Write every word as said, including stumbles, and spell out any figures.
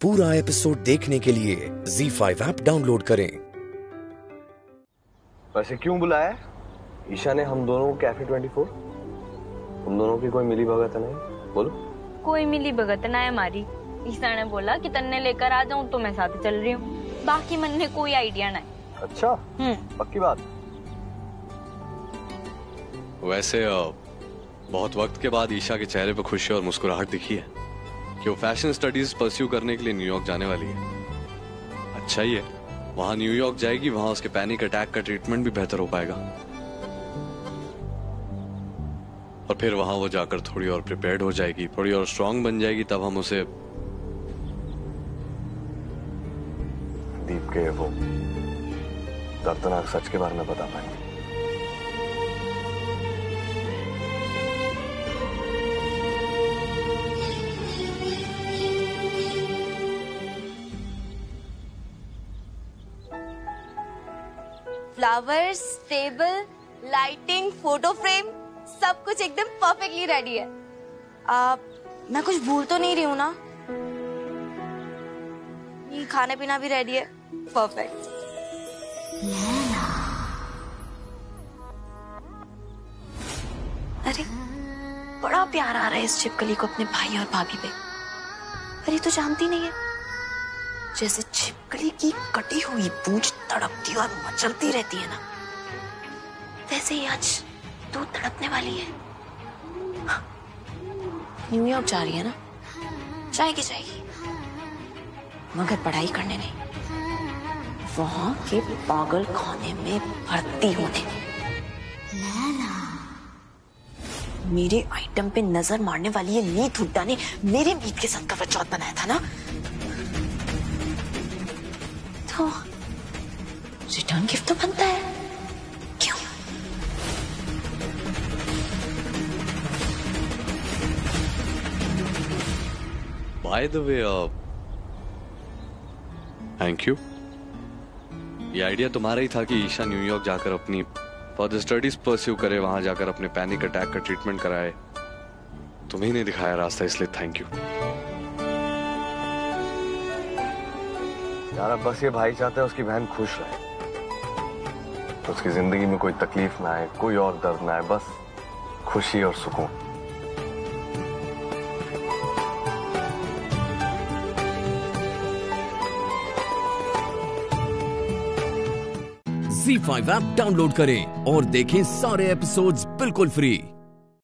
पूरा एपिसोड देखने के लिए ज़ी फाइव ऐप डाउनलोड करें। वैसे क्यों बुलाया है? ईशा ने हम दोनों को कैफे ट्वेंटी फोर? तुम दोनों की कोई मिली भगत नहीं? बोलो। कोई मिली भगत ना है हमारी। ईशा ने बोला कि तन्ने लेकर आ जाऊं तो मैं साथ चल रही हूँ। बाकी मन ने कोई आइडिया नहीं। अच्छा, हम्म पक्की बात। वैसे बहुत वक्त के बाद ईशा के चेहरे पर खुशी और मुस्कुराहट दिखी है कि वो फैशन स्टडीज परस्यू करने के लिए न्यूयॉर्क जाने वाली है। अच्छा ही है, वहां न्यूयॉर्क जाएगी, वहां उसके पैनिक अटैक का ट्रीटमेंट भी बेहतर हो पाएगा और फिर वहां वो जाकर थोड़ी और प्रिपेयर्ड हो जाएगी, थोड़ी और स्ट्रांग बन जाएगी। तब हम उसे दीप के वो दर्दनाक सच के बारे में बता पाएंगे। Flowers, table, lighting, photo frame, सब कुछ एकदम परफेक्टली रेडी है। आ, मैं कुछ भूल तो नहीं रही हूँ ना? ये खाने पीना भी रेडी है। परफेक्ट। अरे बड़ा प्यार आ रहा है इस छिपकली को अपने भाई और भाभी पे। पर ये तो जानती नहीं है, जैसे छिपकली की कटी हुई पूंछ तड़पती और मचलती रहती है ना, वैसे ही आज तू तड़पने वाली है। न्यूयॉर्क जा रही है ना? जाएगी जाएगी, मगर पढ़ाई करने नहीं, वहां के पागल खाने में भर्ती होने। मेरे आइटम पे नजर मारने वाली ये नीत हुड्डा ने मेरे मीत के साथ कवर चौथ बनाया था ना, तो रिटर्न गिफ्ट तो बनता है। क्यों? By the way, thank you. ये आइडिया तुम्हारा ही था कि ईशा न्यूयॉर्क जाकर अपनी फर्दर स्टडीज परस्यू करे, वहां जाकर अपने पैनिक अटैक का ट्रीटमेंट कराए। तुम्ही ने दिखाया रास्ता, इसलिए थैंक यू। यार अब बस ये भाई चाहता है उसकी बहन खुश रहे, तो उसकी जिंदगी में कोई तकलीफ ना आए, कोई और दर्द ना आए, बस खुशी और सुकून। ज़ी फाइव ऐप डाउनलोड करें और देखें सारे एपिसोड्स बिल्कुल फ्री।